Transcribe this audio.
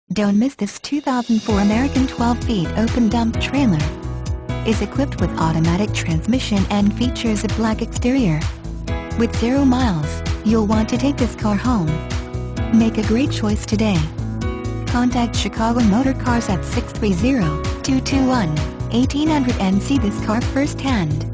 Don't miss this 2004 American 12 feet open dump trailer. Is equipped with automatic transmission and features a black exterior. With 0 miles, you'll want to take this car home. Make a great choice today. Contact Chicago Motor Cars at 630-221-1800 and see this car firsthand.